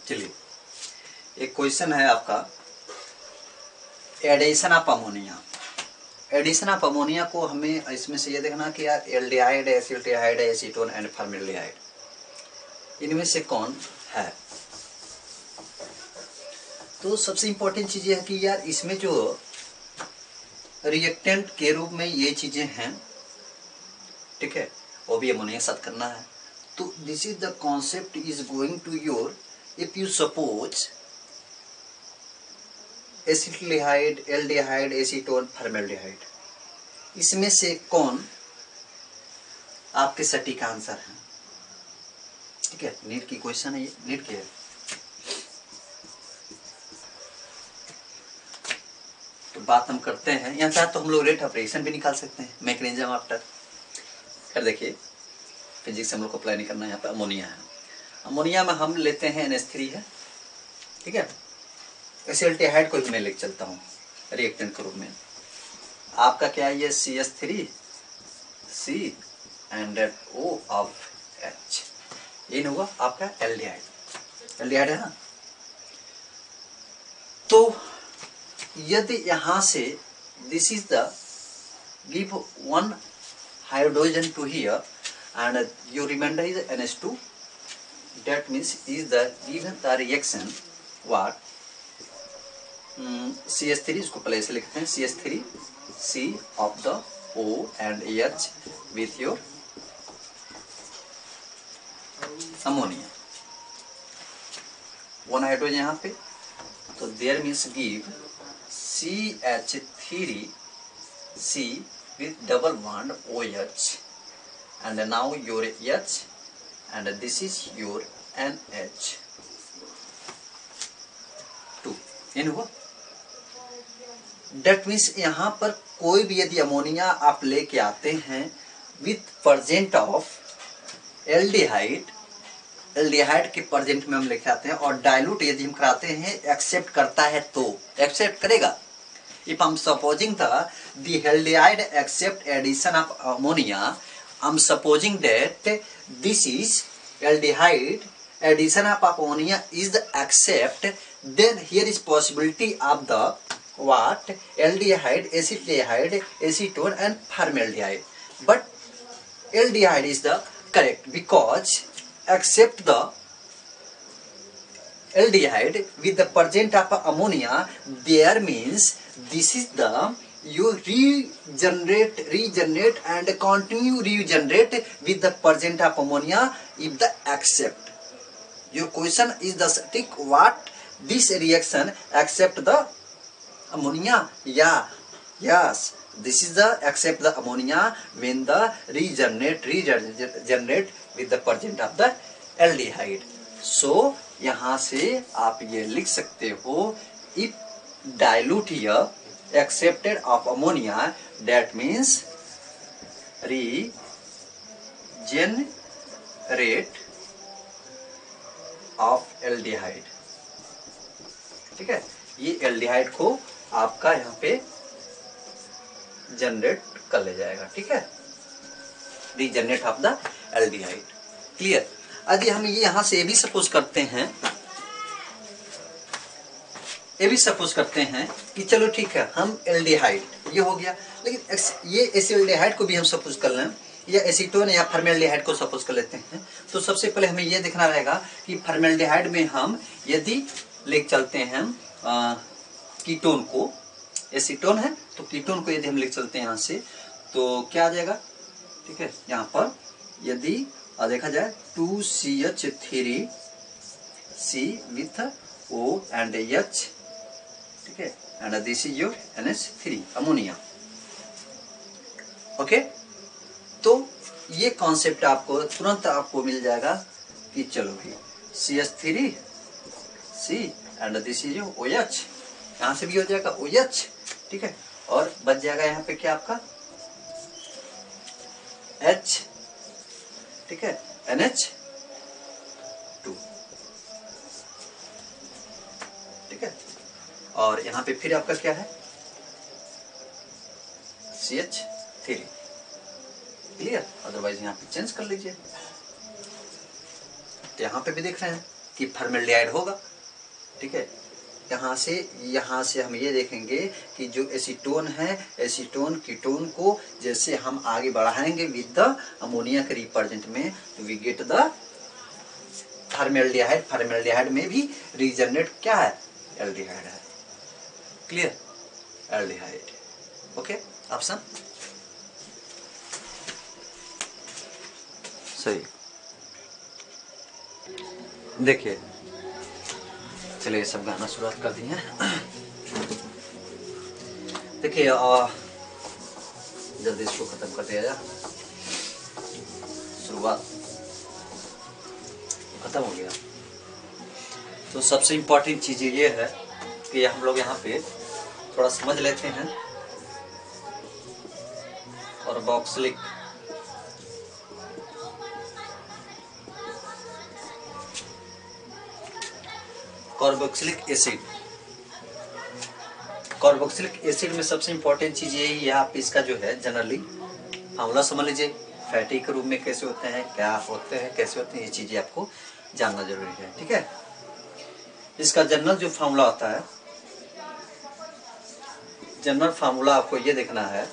चलिए, एक क्वेश्चन है आपका, addition of ammonia. Addition of ammonia को हमें इसमें से ये देखना कि यार aldehyde, acetaldehyde, acetone and formaldehyde, इनमें से कौन है। तो सबसे इंपॉर्टेंट चीज ये है कि यार इसमें जो रिएक्टेंट के रूप में ये चीजें हैं, ठीक है, वो भी अमोनिया के साथ करना है। तो this is the concept is going to your, if you suppose acetaldehyde, aldehyde, acetone, formaldehyde, इसमें से कौन आपके सटीक आंसर है। ठीक है, नीट की क्वेश्चन है ये, नीट की है। तो बात हम करते हैं, यहाँ चाहे तो हम लोग रेट ऑफ रिएक्शन भी निकाल सकते हैं, मैकेनिज्म आफ्टर। फिर देखिए, फिजिक्स हम लोग को अप्लाई नहीं करना है, यहाँ पे अमोनिया है। अमोनिया में हम लेते हैं NH3 है, ठीक है। एसिटिल्डिहाइड को भी मैं लेके चलता हूँ रिएक्टेंट के रूप में। आपका क्या है ये CH3 C and O of H, ये नहीं हुआ आपका एल्डिहाइड। एल्डिहाइड है ना। तो यदि यहां से this is the give one hydrogen to here and your remainder is NH2, that means is the given the reaction what CH3, इसको पहले ऐसे लिखते हैं CH3 C of the O and H with your ammonia, one hydrogen यहाँ पे, तो there means give CH3 C with double bond OH and now your H and this is your NH2, इन हुआ। That means यहाँ पर कोई भी यदि अमोनिया आप लेके आते हैं with present of aldehyde, aldehyde के प्रेजेंट में हम लेके आते हैं, और डाइल्यूट यदि हम कराते हैं, एक्सेप्ट करता है तो एक्सेप्ट करेगा। If I'm supposing the aldehyde accept addition of ammonia, I'm supposing that this is aldehyde addition of ammonia is the accept, then here is possibility of the what aldehyde, acetaldehyde, acetone and formaldehyde, but aldehyde is the correct because accept the aldehyde with the presence of ammonia, there means this is the you regenerate and continue regenerate with the presence of ammonia if the accept. Your question is the stick what this reaction accept the ammonia? Yeah, yes, this is the accept the ammonia when the regenerate with the presence of the aldehyde. So यहाँ से आप ये लिख सकते हो, if dilute here accepted of ammonia, that means regenerate of aldehyde। ठीक है, ये एल्डिहाइड को आपका यहाँ पे जनरेट कर ले जाएगा। ठीक है, regenerate of the aldehyde. Clear. यदि हम ये यहां से ये भी सपोज करते हैं, ये भी सपोज करते हैं कि चलो ठीक है, हम एल्डिहाइड ये हो गया, लेकिन ये एसिल्डिहाइड को भी हम सपोज कर लें, या एसीटोन या फॉर्मेल्डिहाइड को सपोज कर लेते हैं। तो सबसे पहले हमें ये देखना रहेगा कि फॉर्मेल्डिहाइड में हम यदि ले चलते हैं कीटोन को, एसीटोन है तो कीटोन को यदि हम ले चलते हैं यहाँ से, तो क्या आ जाएगा। ठीक है, यहाँ पर यदि देखा जाए 2CH3 C with O and H, ठीक है, and this is your NH3 ammonia. Okay, तो ये कॉन्सेप्ट आपको तुरंत आपको मिल जाएगा कि चलो भाई CH3 C and this is your OH, यहाँ से भी हो जाएगा OH। ठीक है, और बच जाएगा यहाँ पे क्या आपका H, ठीक है, NH2। ठीक है, और यहाँ पे फिर आपका क्या है CH3। क्लियर, अदरवाइज यहाँ पे चेंज कर लीजिए। तो यहाँ पे भी देख रहे हैं कि फॉर्मेल्डिहाइड होगा। ठीक है, यहाँ से हम ये देखेंगे कि जो एसीटोन है, एसीटोन कीटोन को जैसे हम आगे बढ़ाएंगे विद द अमोनिया के रिप्रेजेंट में, तो we get the formaldehyde. Formaldehyde में भी रीजनरेट क्या है, एल्डिहाइड है। Clear, aldehyde. ओके, ऑप्शन सही। देखिए, चलिए सब गाना शुरुआत कर दिए हैं। देखिए जल्दी इसको खत्म कर दिया जाए। शुरुआत खत्म हो गया। तो सबसे इम्पोर्टेंट चीज़ ये है कि हम लोग यहाँ पे थोड़ा समझ लेते हैं। और बॉक्सिलिक कार्बोक्सिलिक एसिड, कार्बोक्सिलिक एसिड में सबसे इम्पोर्टेंट चीज़ यही है, आप इसका जो है जनरली फार्मूला समझ लीजिए। फैटी के रूप में कैसे होते हैं, क्या होते हैं, कैसे होते हैं, ये चीज़ें आपको जानना जरूरी है। ठीक है, इसका जनरल जो फार्मूला होता है, जनरल फार्मूला आपको ये देखना है,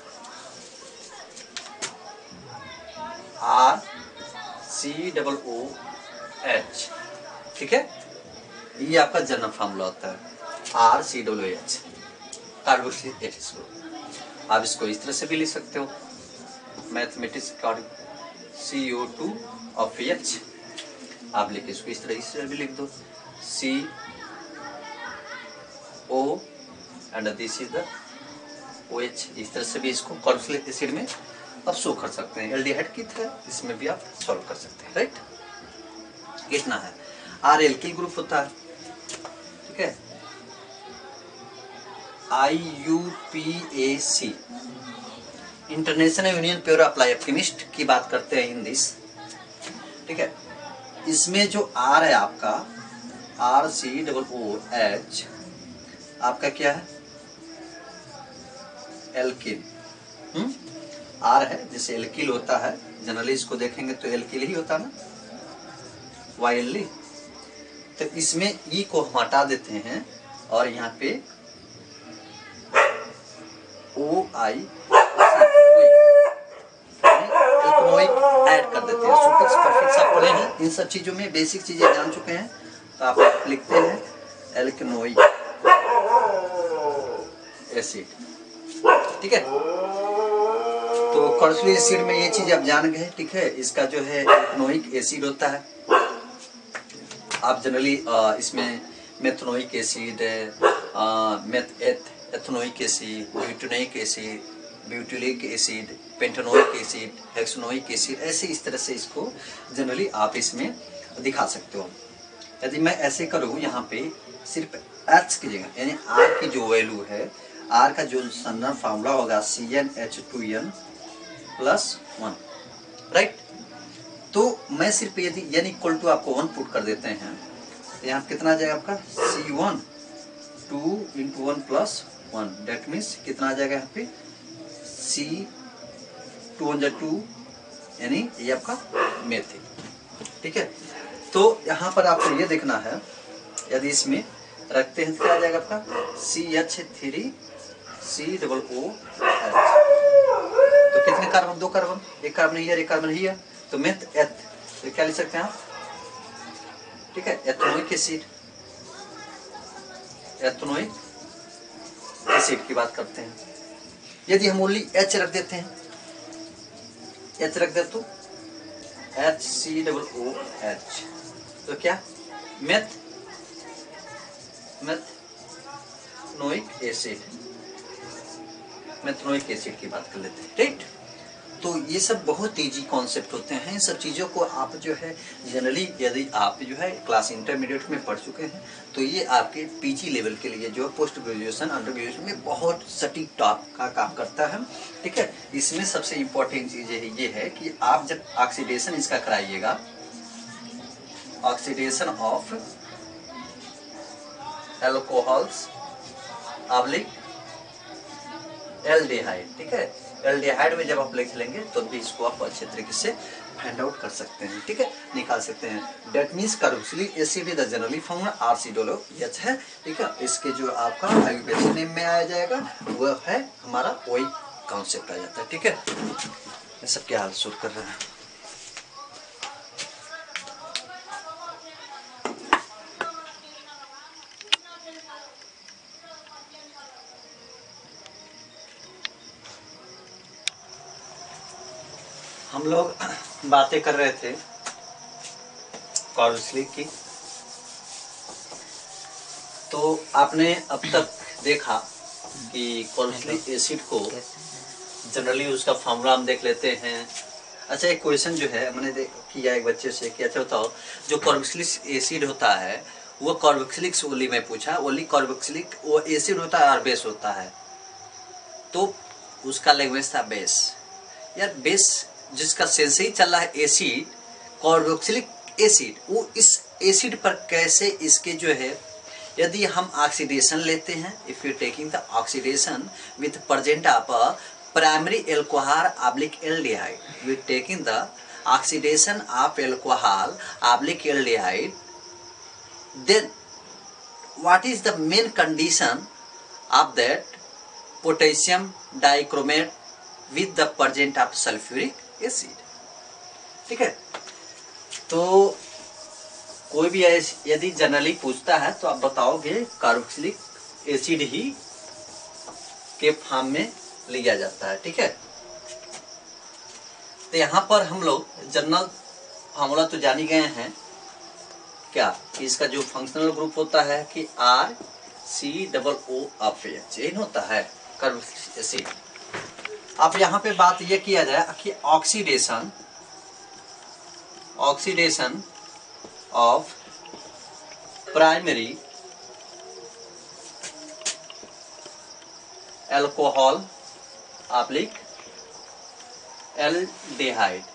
RCOOH। ठीक है, ये आपका जनरल फार्मूला होता है, RCOOH, कार्बोक्सिलिक एसिड। आप इसको इस तरह से भी लिख सकते हो, mathematics according CO2 of H। आप लिख इसको इस तरह भी लिख दो, CO and this is the OH। इस तरह से भी इसको कार्बोक्सिलिक एसिड में आप शो कर सकते हैं। एल्डिहाइड की तरह इसमें भी आप सॉल्व कर सकते हैं। राइट, कितना है, R एल्किल ग्रुप होता है। ठीक है, IUPAC, international union pure apply chemist की बात करते हैं इन दिस। ठीक है, इसमें जो R है आपका, RCOOH, आपका क्या है, एल्किल। R है, जैसे एल्किल होता है, जनरली इसको देखेंगे तो एल्किल ही होता है ना, YL। तो इसमें E को हम हटा देते हैं और यहाँ पे OI एल्कनोइक ऐड कर देते हैं। सुफिक्स प्रीफिक्स आप पढ़े हैं, इन सब चीजों में बेसिक चीजें जान चुके हैं, तो आप लिखते हैं एल्कनोइक एसिड। ठीक है, तो कार्बोक्सिलिक एसिड में ये चीज आप जान गए। ठीक है, इसका जो है एल्कनोइक एसिड होता है। आप जनरली इसमें methanoic acid, ethanoic acid, butanoic acid, butylic acid, pentanoic acid, hexanoic acid, ऐसे इस तरह से इसको जनरली आप इसमें दिखा सकते हो। यदि मैं ऐसे करूँ, यहाँ पे सिर्फ H की जगह, यानी R की जो वैल्यू है, R का जो जनरल फार्मूला होगा CnH2n+1। राइट, तो मैं सिर्फ यदि यानी इक्वल टू आपको 1 पुट कर देते हैं, तो यहाँ कितना आ जाएगा आपका C1 2 × 1 + 1, डेट मीन्स कितना आ जाएगा यहाँ पे C2 × 2, यानी ये आपका मेथिल। ठीक है, तो यहाँ पर आपको ये देखना है, यदि इसमें रखते हैं तो क्या आ जाएगा आपका CH3COOH। तो कितने कार्बन, 2 कार्बन, एक कार्बन हियर, एक कार्बन हियर, तो मेथ एथ, तो क्या लिख सकते हैं आप। ठीक है, एथनोइक एसिड, एथनोइक एसिड की बात करते हैं। यदि हम ओनली H रख देते हैं, H रख दे तो HCOOH, तो क्या मेथनोइक एसिड, मेथनोइक एसिड की बात कर लेते हैं। राइट, तो ये सब बहुत इजी कॉन्सेप्ट होते हैं। इन सब चीज़ों को आप जो है जनरली यदि आप जो है क्लास इंटरमीडिएट में पढ़ चुके हैं, तो ये आपके PG लेवल के लिए जो पोस्ट ग्रेजुएशन, अंडर ग्रेजुएशन में बहुत सटीक टॉप का काम करता है। ठीक है, इसमें सबसे इम्पोर्टेंट चीज़ ये है कि आप जब ऑक्सीडेशन इसका कराइएगा, oxidation of alcohols oblique aldehyde. ठीक है, एल्डिहाइड में जब आप लिख लेंगे तो भी इसको आप अच्छे तरीके से फाइंड आउट कर सकते हैं, ठीक है, निकाल सकते हैं। That means carboxylic acid is the generally formula RCOOH है, ठीक है। इसके जो आपका आयुर्वेदिक नेम में आया जाएगा वह है हमारा वही कॉन्सेप्ट आ जाता है, ठीक है। ये सब क्या हाल शूट कर रहे हैं। हम लोग बातें कर रहे थे कार्बोक्सिलिक की, तो आपने अब तक देखा कि कार्बोक्सिलिक एसिड को जनरली उसका फॉर्मूला हम देख लेते हैं। अच्छा, एक क्वेश्चन जो है मैंने किया एक बच्चे से कि अच्छा बताओ, जो कार्बोक्सिलिक एसिड होता है वो कार्बोक्सिलिक ओनली में पूछा, ओनली कार्बोक्सिलिक वो एसिड होता है और बेस होता है, तो उसका लैंग्वेज था बेस। यार बेस जिसका सेंस ही चल रहा है एसिड, कार्बोक्सिलिक एसिड, वो इस एसिड पर कैसे इसके जो है, यदि हम ऑक्सीडेशन लेते हैं, if you taking the oxidation with present of primary alcohol oblique aldehyde, we taking the oxidation of alcohol oblique aldehyde, then what is the main condition of that potassium dichromate with the presence of sulfuric acid, ठीक है। तो कोई भी यदि generally पूछता है तो आप बताओगे कार्बोक्सिलिक एसिड ही के फॉर्म में लिया जाता है, ठीक है। तो यहाँ पर हम लोग जनरल फार्मूला तो जान ही गए हैं क्या, कि इसका जो फंक्शनल ग्रुप होता है कि RCOOH इन होता है कार्बोक्सिलिक एसिड। अब यहाँ पे बात ये किया जाए कि oxidation of primary alcohol oblique aldehyde,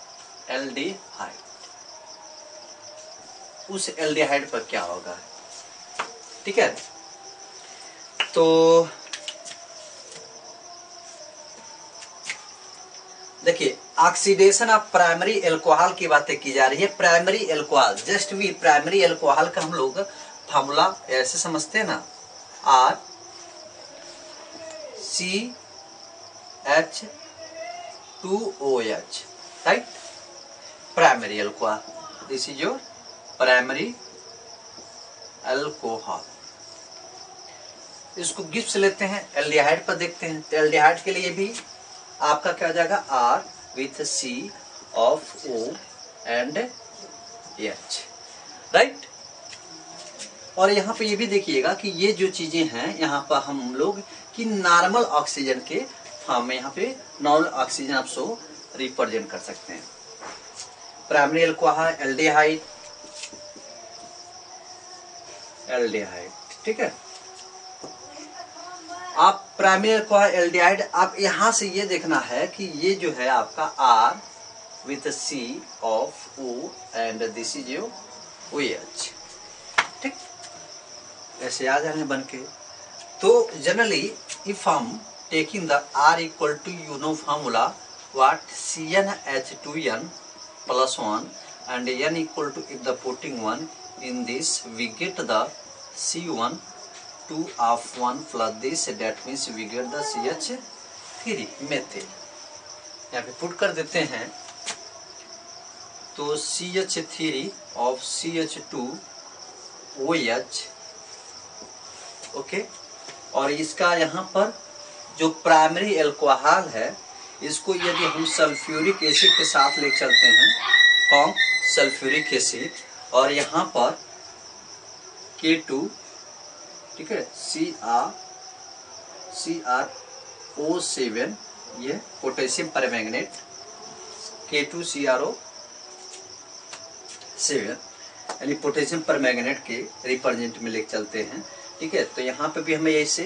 उस एल्डिहाइड पर क्या होगा, ठीक है। तो देखिए, ऑक्सीडेशन ऑफ प्राइमरी एल्कोहल की बातें की जा रही है। प्राइमरी एल्कोहल, जस्ट भी प्राइमरी एल्कोहल का हम लोग फार्मूला ऐसे समझते हैं ना, RCH2OH, right. Primary alcohol, this is your primary alcohol. इसको गिफ्ट लेते हैं, एल्डिहाइड पर देखते हैं। तो एल्डिहाइड के लिए भी आपका क्या हो जाएगा, R with C of O and H, right. और यहाँ पे ये भी देखिएगा कि ये जो चीजें हैं यहाँ पर हम लोग कि नॉर्मल ऑक्सीजन के फॉर्म में यहाँ पे नॉर्मल ऑक्सीजन आप सो रिप्रेजेंट कर सकते हैं। प्राइमरी एल्कोहल एल्डिहाइड, ठीक है। आप प्राइमरी एल्कोहल एल्डिहाइड, आप यहां से ये देखना है कि ये जो है आपका R with C of O and this is your OH, ठीक, ऐसे आ जाने बन के। तो जनरली इफ हम taking the R equal to you know formula what CnH2n plus 1 and N equal to, if the putting 1 in this we get the C1 2 of 1 plus this, that means we get the CH3 methyl. यहाँ पे put कर देते हैं तो CH3 of CH2OH, okay. और इसका यहाँ पर जो प्राइमरी एल्कोहल है, इसको यदि हम सल्फ्यूरिक एसिड के साथ ले चलते हैं, कौन, सल्फ्यूरिक एसिड, और यहाँ पर K2, ठीक है, CrO7, ये पोटेशियम परमैंगनेट K2CrO7 यानी पोटेशियम परमैंगनेट के रिप्रेजेंट में ले चलते हैं, ठीक है। तो यहाँ पे भी हमें ऐसे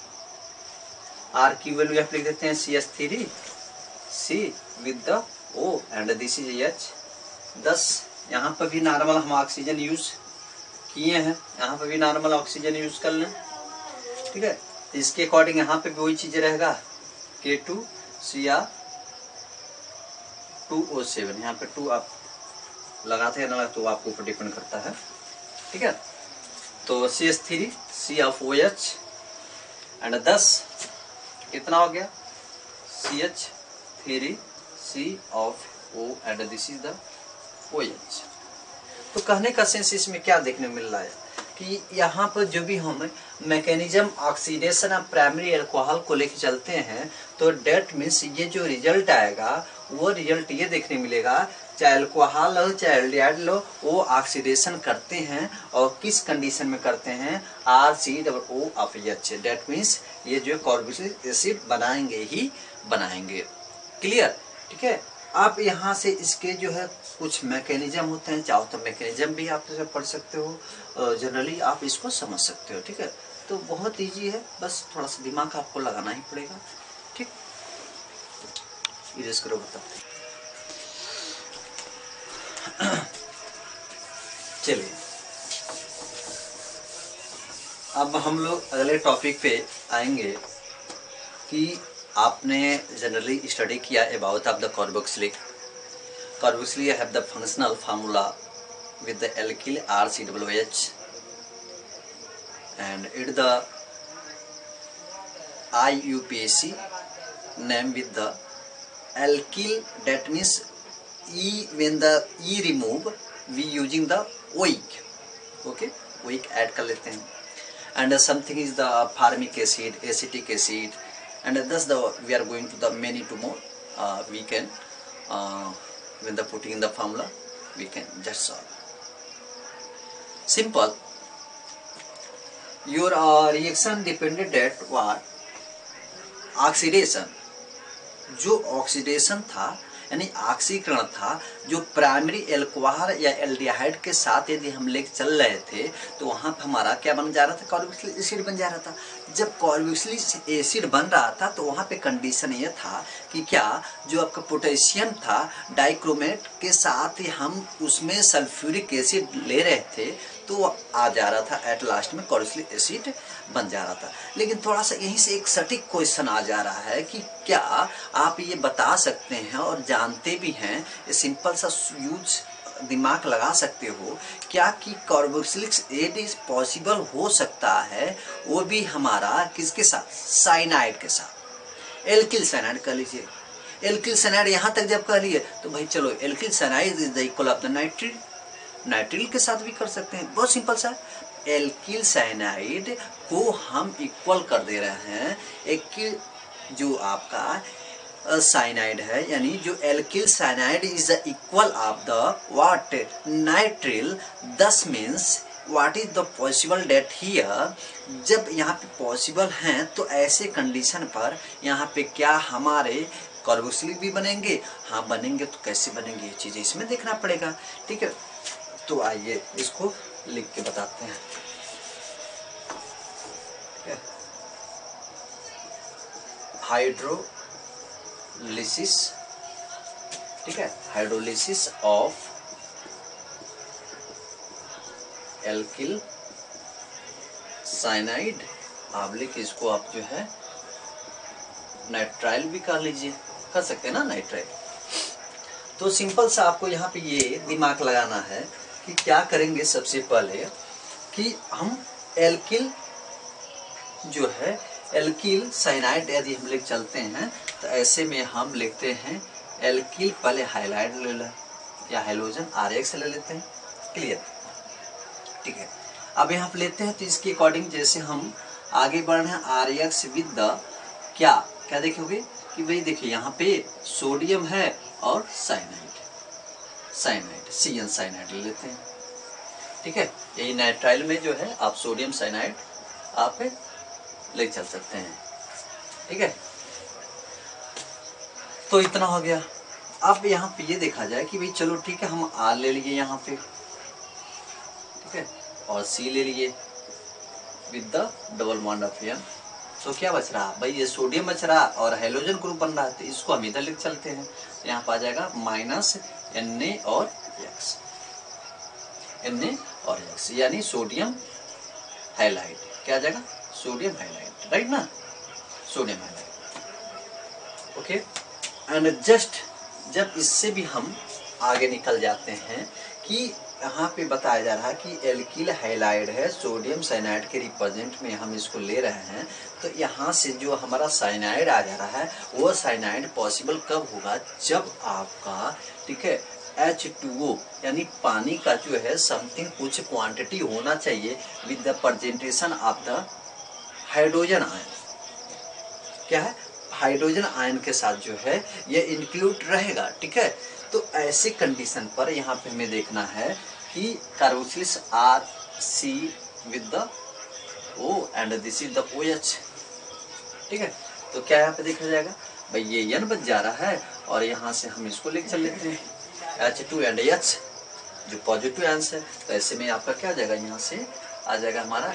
R की वैल्यू यहाँ लिख देते हैं CH3 C with the O and this is H। 10 यहाँ पर भी नॉर्मल हम ऑक्सीजन यूज किए हैं, यहाँ पे भी नॉर्मल ऑक्सीजन यूज कर लें, ठीक है। इसके अकॉर्डिंग यहाँ पे भी वही चीज रहेगा, K2CrO7 2O7, यहाँ पे 2 आप लगाते हैं ना तो आपको ऊपर डिपेंड करता है, ठीक है। तो CH3 C of OH and 10 कितना हो गया CH3 C of O and this is the OH। तो कहने का सेंस इसमें क्या देखने मिल रहा है कि यहाँ पर जो भी हम mechanism oxidation of primary alcohol को लेके चलते हैं तो डेट मीन्स ये जो रिजल्ट आएगा वो रिजल्ट ये देखने मिलेगा, चाहे अल्कोहल हो चाहे एल्डिहाइड लो, वो ऑक्सीडेशन करते हैं और किस कंडीशन में करते हैं, RCOOH। डेट मीन्स ये जो कार्बोक्सिलिक एसिड बनाएंगे ही बनाएंगे। क्लियर, ठीक है। आप यहाँ से इसके जो है कुछ मैकेनिज्म होते हैं, चाहो तो मैकेनिज्म भी आप पढ़ सकते हो, जनरली आप इसको समझ सकते हो, ठीक है। तो बहुत इजी है, बस थोड़ा सा दिमाग आपको लगाना ही पड़ेगा, ठीक। इरेज करो, बताते हैं। चलिए अब हम लोग अगले टॉपिक पे आएंगे कि आपने जनरली स्टडी किया about of the carboxylic. Carboxylic have the functional formula with the alkyl RCOOH and it the IUPAC name with the alkyl, that means E, when the E remove we using the OIC, okay, OIC add कर लेते हैं, and something is the formic acid, acetic acid, and thus the we are going to the many to more we can when the putting in the formula we can just solve. Simple. Your reaction depended at what? Oxidation. जो oxidation था यानी ऑक्सीकरण था, जो primary alcohol या aldehyde के साथ यदि हम लेके चल रहे थे तो वहाँ पर हमारा क्या बन जा रहा था, कार्बोक्सिलिक एसिड बन जा रहा था। जब कार्बोक्सिलिक एसिड बन रहा था तो वहाँ पे कंडीशन ये था कि क्या जो आपका पोटेशियम था डाइक्रोमेट के साथ ही हम उसमें सल्फ्यूरिक एसिड ले रहे थे तो आ जा रहा था, एट लास्ट में कार्बोक्सिलिक एसिड बन जा रहा था। लेकिन थोड़ा सा यहीं से एक सटीक क्वेश्चन आ जा रहा है कि क्या आप ये बता सकते हैं और जानते भी हैं, ये सिंपल सा यूज दिमाग लगा सकते हो क्या कि कार्बोक्सिलिक एसिड पॉसिबल हो सकता है वो भी हमारा किसके साथ, साइनाइड के साथ, एल्किल साइनाइड कह लीजिए। एल्किल साइनाइड यहाँ तक जब कह लिए तो भाई चलो alkyl cyanide is the equal of the nitrile, nitrile के साथ भी कर सकते हैं, बहुत सिंपल सा। एल्किल साइनाइड को हम इक्वल कर दे रहे हैं एक जो आपका साइनाइड है, यानी जो alkyl cyanide is the equal of the what, nitrile. This means what is the possible date here, जब यहाँ पे पॉसिबल हैं तो ऐसे कंडीशन पर यहाँ पे क्या हमारे कार्बोक्सिलिक भी बनेंगे, हाँ बनेंगे, तो कैसे बनेंगे ये चीजें इसमें देखना पड़ेगा, ठीक है। तो आइए इसको लिख के बताते हैं। हाइड्रोलिसिस, ठीक है, हाइड्रोलिसिस ऑफ एल्किल साइनाइड, आप लिख इसको आप जो है नाइट्राइल भी कर लीजिए, कर सकते हैं ना नाइट्राइल। तो सिंपल सा आपको यहाँ पे ये दिमाग लगाना है कि क्या करेंगे, सबसे पहले कि हम एल्किल जो है एल्किल साइनाइड यदि हम लिख चलते हैं तो ऐसे में हम लिखते हैं एल्किल, पहले हाइलाइड ले लें या हाइलोजन RX ले लेते हैं, क्लियर, ठीक है। अब यहाँ पे लेते हैं तो इसके अकॉर्डिंग जैसे हम आगे बढ़ रहे हैं RX विद द क्या क्या देखोगे कि भाई देखिए यहाँ पे सोडियम है और साइनाइड, साइनाइड CN साइनाइड ले लेते हैं, ठीक है। यही नाइट्राइल में जो है आप सोडियम साइनाइड आप ले चल सकते हैं, ठीक है। तो इतना हो गया। अब यहाँ पे ये देखा जाए कि भाई चलो ठीक है, हम R ले लिए यहाँ पे, ठीक है, और C ले लिए with the double bond of N, तो क्या बच रहा भाई, ये सोडियम बच रहा और हाइड्रोजन ग्रुप बन रहा है, तो इसको हम इधर लिख चलते हैं। यहाँ पर आ जाएगा माइनस Na और X, Na और X, यानी सोडियम हाइलाइड, क्या आ जाएगा, सोडियम हाइलाइड, राइट ना, sodium halide, okay. And just जब इससे भी हम आगे निकल जाते हैं कि यहाँ पे बताया जा रहा है कि एल्किल हैलाइड है, सोडियम साइनाइड के रिप्रेजेंट में हम इसको ले रहे हैं, तो यहाँ से जो हमारा साइनाइड आ जा रहा है वो साइनाइड पॉसिबल कब होगा, जब आपका ठीक है H2O यानी पानी का जो है समथिंग कुछ क्वांटिटी होना चाहिए with the presentation of the hydrogen ion. क्या है, हाइड्रोजन आयन के साथ जो है ये इंक्लूड रहेगा। ठीक है, तो ऐसे कंडीशन पर यहाँ पे हमें देखना है कि carboxylic R C with the O and this is the OH। ठीक है, तो क्या यहाँ पे देखा जाएगा भाई, ये N बच जा रहा है और यहाँ से हम इसको लेकर चल लेते हैं H2 एंड H जो पॉजिटिव आंसर है, तो ऐसे में आपका क्या आ जाएगा, यहाँ से आ जाएगा हमारा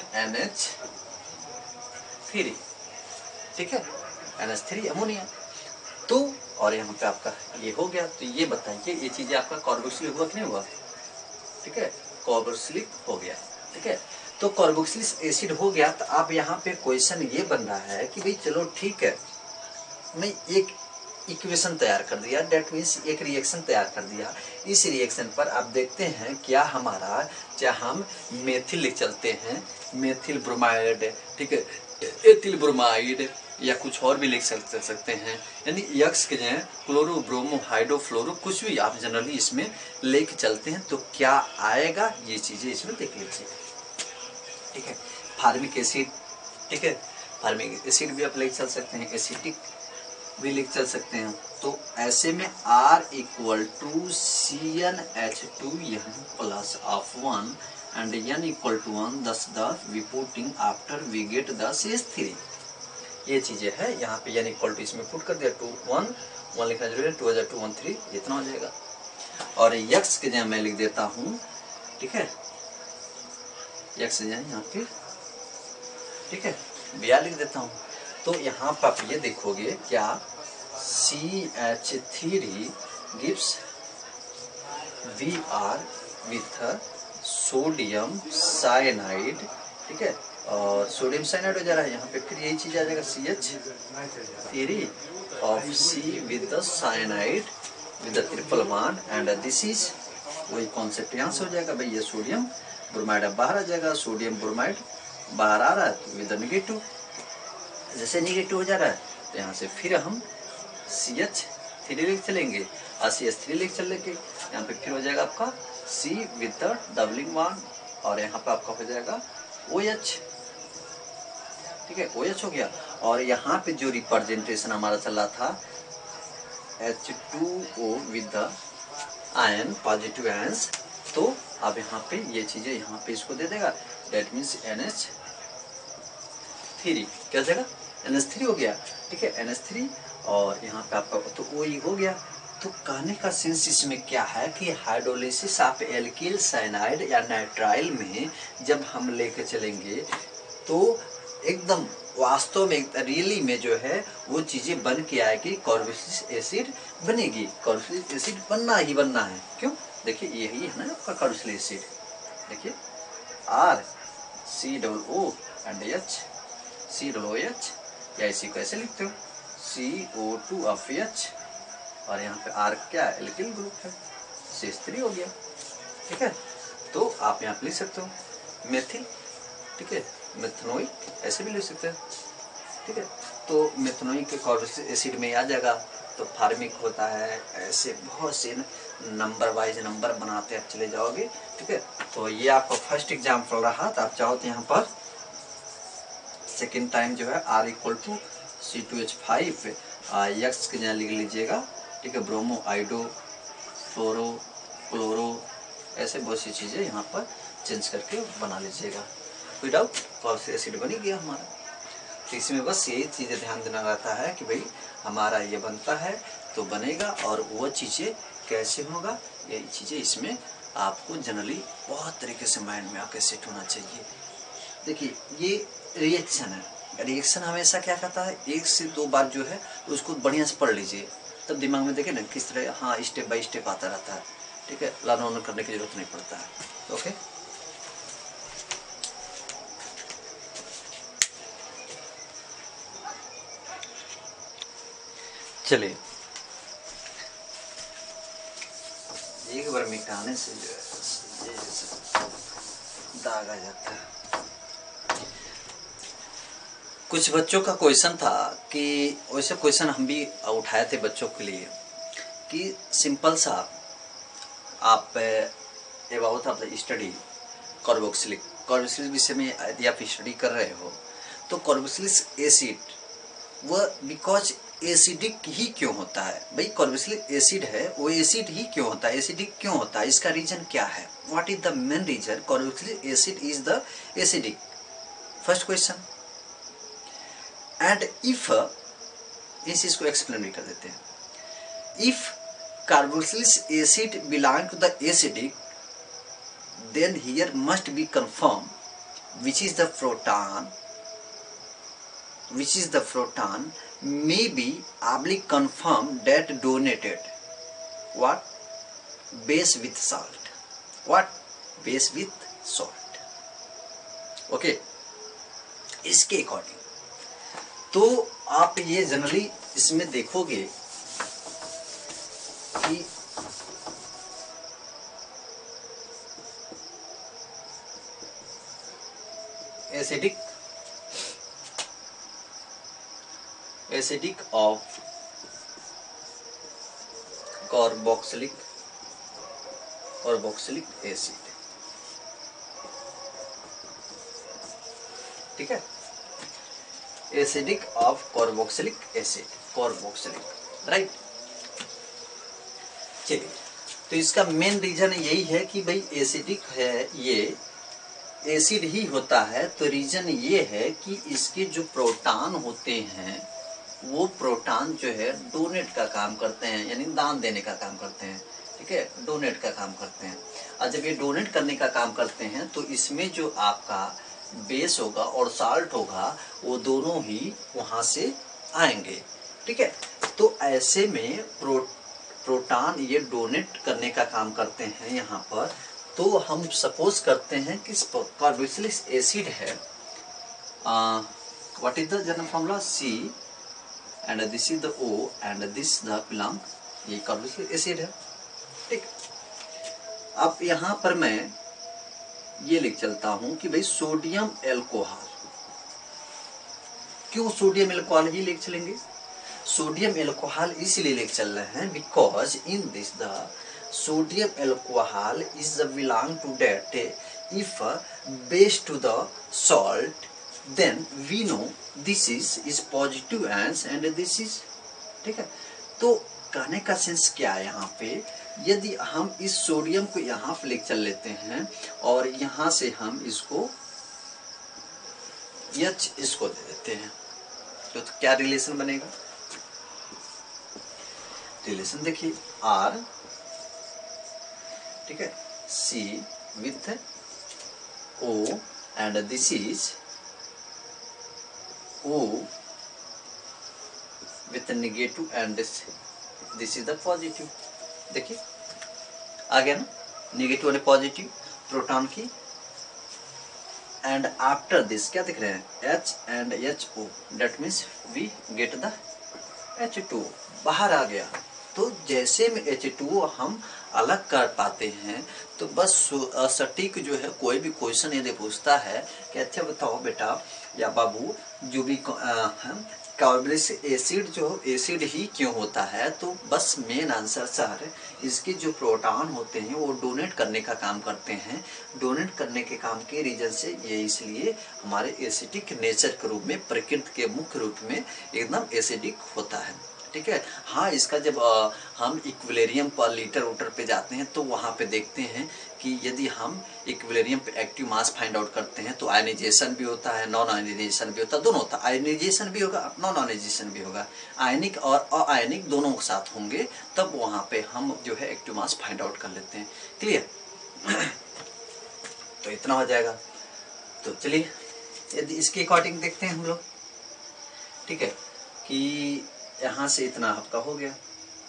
NH3। ठीक है, NH3 अमोनिया। तो और यहाँ पे आपका ये हो गया। तो ये बताइए ये चीजें आपका कार्बोक्सिलिक हुआ कि नहीं हुआ। ठीक है, कार्बोक्सिलिक हो गया। ठीक है, तो कार्बोक्सिलिक एसिड हो गया। तो आप यहाँ पे क्वेश्चन ये बन रहा है कि भाई चलो ठीक है, मैं एक इक्वेशन तैयार कर दिया, डेट मीन्स एक रिएक्शन तैयार कर दिया। इस रिएक्शन पर आप देखते हैं क्या हमारा, चाहे हम मेथिल लिख चलते हैं, मेथिल ब्रोमाइड, ठीक है, एथिल ब्रोमाइड या कुछ और भी लिख सकते हैं, यानी यक्स के जगह क्लोरो ब्रोमो हाइड्रो फ्लोरो कुछ भी आप जनरली इसमें लेके चलते हैं, तो क्या आएगा ये चीजें इसमें देख लीजिए। ठीक है, फार्मिक एसिड, ठीक है, फार्मिक एसिड भी आप लेके चल सकते हैं, एसिटिक भी लिख चल सकते हैं। तो ऐसे में R equal to CnH2n plus of 1 and N equal to 1 thus the we putting after we get the CH3। ये चीजें है यहाँ पे N इक्वल टू इसमें पुट कर दिया 2 1 1 लिखना जरूरी है, 2 2 1 3 इतना हो जाएगा। और यक्स के जगह मैं लिख देता हूँ, ठीक है, यक्स के जगह यहाँ पे ठीक है Br लिख देता हूँ। तो यहाँ पर आप ये देखोगे क्या CH3 gives Br with sodium cyanide. ठीक है, और सोडियम साइनाइड हो जा रहा है यहाँ पे, फिर यही चीज आ जाएगा CH3 of C with the cyanide with the triple bond and this is वही कॉन्सेप्ट यहाँ से हो जाएगा भाई, ये सोडियम ब्रोमाइड अब बाहर आ जाएगा, सोडियम ब्रोमाइड बाहर आ रहा है विद द नेगेटिव, जैसे नेगेटिव हो जा रहा है तो यहाँ से फिर हम CH3 लिख चलेंगे और CH3 लिख चलेंगे, यहाँ पे फिर हो जाएगा आपका C with the doubling bond और यहाँ पे आपका हो जाएगा OH। ठीक है, OH हो गया। और यहाँ पे जो रिप्रेजेंटेशन हमारा चल रहा था H2O with the ion positive ions, तो अब यहाँ पे ये चीजें यहाँ पे इसको दे देगा, डेट मीन्स NH3 क्या हो जाएगा, NH3 हो गया। ठीक है, NH3 और यहाँ पे आपका तो OE हो गया। तो कहने का सेंस इसमें क्या है कि हाइड्रोलिसिस ऑफ एल्किल साइनाइड या नाइट्राइल में जब हम लेके चलेंगे तो एकदम वास्तव में रियली में जो है वो चीजें बन के आएगी, कार्बोक्सिलिक एसिड बनेगी। कार्बोक्सिलिक एसिड बनना ही बनना है, क्यों, देखिए यही है ना आपका कार्बोक्सिलिक एसिड, देखिए RCOO एंड H COOH, या इसी को ऐसे लिखते हो CO2 ऑफ H और यहाँ पे R क्या है, एल्किल ग्रुप है, CH3 हो गया। ठीक है, तो आप यहाँ पे लिख सकते हो मेथिल, ठीक है, मेथनोइक ऐसे भी लिख सकते हैं। ठीक है, तो मेथनोइक के कार्बोक्सिलिक एसिड में आ जाएगा। तो फार्मिक होता है, ऐसे बहुत से नंबर वाइज नंबर बनाते आप चले जाओगे। ठीक है, तो ये आपका फर्स्ट एग्जाम्पल रहा। तो आप चाहो तो यहाँ पर सेकेंड टाइम जो है R equal to C2H5 x के जगह लिख लीजिएगा। ठीक है, ब्रोमो आइडो फ्लोरो क्लोरो ऐसे बहुत सी चीज़ें यहाँ पर चेंज करके बना लीजिएगा। कोई डाउट, कार्बोक्सिलिक एसिड बन गया हमारा। तो इसमें बस यही चीज़ें ध्यान देना रहता है कि भाई हमारा ये बनता है तो बनेगा, और वो चीज़ें कैसे होगा, ये चीज़ें इसमें आपको जनरली बहुत तरीके से माइंड में आके सेट होना चाहिए। देखिए ये रिएक्शन है, रिएक्शन हमेशा क्या कहता है, 1 से 2 बार जो है उसको बढ़िया से पढ़ लीजिए, तब दिमाग में देखे ना किस तरह, हाँ स्टेप बाय स्टेप आता रहता है। ठीक है, लर्न करने की जरूरत नहीं पड़ता है। ओके, चलिए पेपर मिटाने से जो है ये सब दाग आ जाता है। कुछ बच्चों का क्वेश्चन था कि वैसे क्वेश्चन हम भी उठाए थे बच्चों के लिए कि सिंपल सा आप about of the study carboxylic विषय में यदि आप स्टडी कर रहे हो तो कार्बोक्सिलिक एसिड वह बिकॉज एसिडिक ही क्यों होता है। भाई कार्बोक्सिलिक एसिड है वो एसिड ही क्यों होता है, एसिडिक क्यों होता है, इसका रीजन क्या है, what is the main reason carboxylic acid is the acidic, first question. And if इस चीज को एक्सप्लेन भी कर देते हैं, if carboxylic acid belong to the acidic then here must be confirmed which is the proton may be oblique confirmed that donated what base with salt, okay। इसके according तो आप ये जनरली इसमें देखोगे कि एसिडिक ऑफ कार्बोक्सिलिक एसिड, ठीक है, acidic of carboxylic acid, right. चलिए, तो इसका मेन रीजन यही है कि भाई एसिडिक है, ये एसिड ही होता है, तो रीजन ये है कि इसके जो प्रोटॉन होते हैं वो प्रोटॉन जो है डोनेट का काम करते हैं, यानी दान देने का काम करते हैं, ठीक है, डोनेट का काम करते हैं। और जब ये डोनेट करने का काम करते हैं तो इसमें जो आपका बेस होगा और साल्ट होगा वो दोनों ही वहां से आएंगे, ठीक है। तो ऐसे में प्रोटॉन ये डोनेट करने का काम करते हैं यहाँ पर। तो हम सपोज करते हैं कि कार्बोक्सिलिक एसिड है, what is the general formula, C and this is the O and this the belong, ये कार्बोक्सिलिक एसिड है, ठीक। अब यहाँ पर मैं ये लिख चलता हूं कि भाई सोडियम एल्कोहल, क्यों सोडियम एल्कोहल ही लिख चलेंगे, सोडियम एल्कोहल इसलिए लिख चल रहे हैं because in this the sodium alcohol is belong to that if base to the salt then we know this is positive and this is, ठीक है। तो कहने का सेंस क्या है यहाँ पे, यदि हम इस सोडियम को यहाँ पे लिख चल लेते हैं और यहाँ से हम इसको H इसको दे देते हैं तो क्या रिलेशन बनेगा, रिलेशन देखिए R, ठीक है, C with O and this is O with negative and this is the positive, देखिए आ गया ना, नेगेटिव और पॉजिटिव प्रोटॉन की। एंड आफ्टर दिस क्या दिख रहे हैं, H and HO, that means we get the H2 बाहर आ गया। तो जैसे में H2O हम अलग कर पाते हैं तो बस सटीक जो है कोई भी क्वेश्चन यदि पूछता है कि अच्छा बताओ बेटा या बाबू जो भी कार्बोक्सिलिक एसिड जो एसिड ही क्यों होता है, तो बस मेन आंसर सर इसके जो प्रोटॉन होते हैं वो डोनेट करने का काम करते हैं, डोनेट करने के काम के रीजन से ये इसलिए हमारे एसिडिक नेचर के रूप में, प्रकृति के मुख्य रूप में एकदम एसिडिक होता है, ठीक है। हाँ, इसका जब हम इक्विलिब्रियम पर लीटर वोटर पे जाते हैं तो वहाँ पे देखते हैं कि यदि हम इक्विलिब्रियम पे एक्टिव मास फाइंड आउट करते हैं तो आयनाइजेशन भी होता है, नॉन आयनाइजेशन भी होता है, दोनों होता है, आयनाइजेशन भी होगा, नॉन आयनाइजेशन भी होगा, आयनिक और अआयनिक दोनों के साथ होंगे, तब वहाँ पे हम जो है एक्टिव मास फाइंड आउट कर लेते हैं, क्लियर। तो इतना हो जाएगा। तो चलिए यदि इसके अकॉर्डिंग देखते हैं हम लोग, ठीक है, कि यहाँ से इतना आपका हो गया।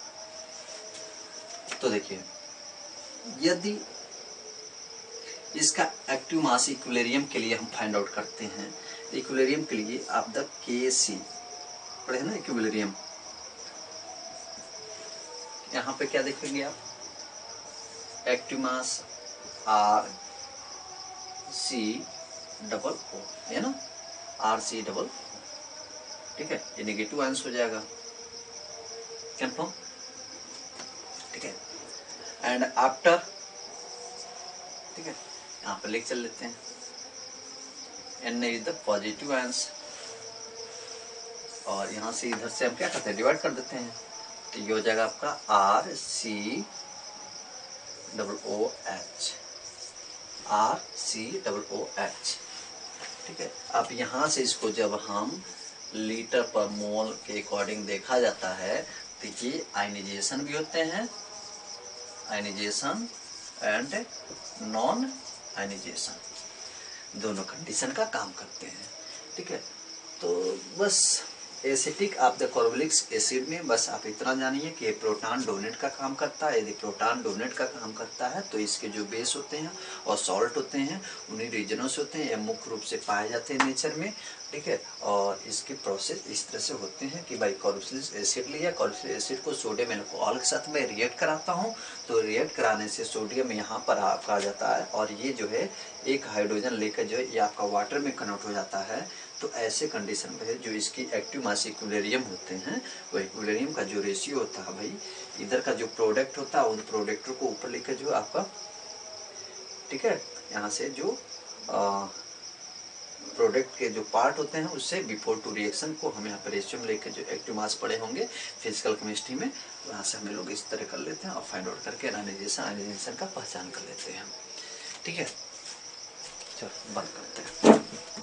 तो देखिए यदि इसका एक्टिव मास इक्विलिब्रियम के लिए हम फाइंड आउट करते हैं, इक्विलिब्रियम के लिए आप द Kc पढ़े ना, इक्विलिब्रियम यहाँ पे क्या देखेंगे आप, active mass R C double O, है ना, आर सी डबल ओ, ठीक है, ये नेगेटिव आंसर हो जाएगा, कंफर्म, ठीक है। एंड आफ्टर, ठीक है, यहाँ पर लिख चल लेते हैं, N is the positive answer, और यहाँ से इधर से हम क्या करते हैं, डिवाइड कर देते हैं, तो ये हो जाएगा आपका R C double O H, R C double O H, ठीक है। अब यहाँ से इसको जब हम लीटर पर मोल के अकॉर्डिंग देखा जाता है, तो ये आयनाइजेशन भी होते हैं, आयनाइजेशन एंड नॉन आयनाइजेशन, दोनों कंडीशन का काम करते हैं, ठीक है। तो बस acetic of the carbolic acid में बस आप इतना जानिए कि प्रोटॉन डोनेट का काम करता है। यदि प्रोटॉन डोनेट का काम करता है तो इसके जो बेस होते हैं और सॉल्ट होते हैं उन्हीं रीजनों से होते हैं, ये मुख्य रूप से पाए जाते हैं नेचर में, ठीक है। और इसके प्रोसेस इस तरह से होते हैं कि भाई कार्बोक्सिलिक एसिड लिया, कार्बोक्सिलिक एसिड को सोडियम अल्कोहल के साथ में रिएक्ट कराता हूँ, तो रिएक्ट कराने से सोडियम यहाँ पर आपका आ जाता है, और ये जो है एक हाइड्रोजन लेकर जो है ये आपका वाटर में कन्वर्ट हो जाता है। तो ऐसे कंडीशन में जो इसकी एक्टिव मास इक्विलिब्रियम होते हैं, वो इक्विलिब्रियम का जो रेशियो होता है भाई, इधर का जो प्रोडक्ट होता है उन प्रोडक्टर को ऊपर लेकर जो आपका, ठीक है, यहाँ से जो प्रोडक्ट के जो पार्ट होते हैं उससे बिफोर टू रिएक्शन को हम यहाँ पर रेशियो में लेकर जो एक्टिव मास पड़े होंगे फिजिकल केमिस्ट्री में, तो यहाँ से हम लोग इस तरह कर लेते हैं और फाइंड आउट करके आयनाइजेशन का पहचान कर लेते हैं, ठीक है। चलो बंद करते हैं।